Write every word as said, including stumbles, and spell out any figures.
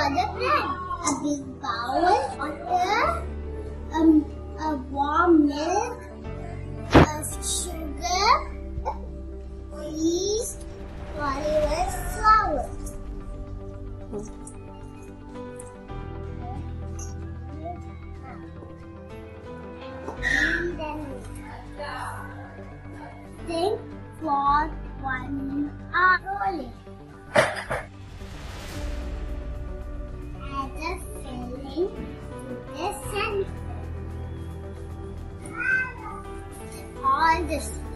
for the bread. A big bowl, water, um, a warm milk, a sugar, yeast, cauliflower flour. And then think for one hour slowly. Add the filling to the center. All this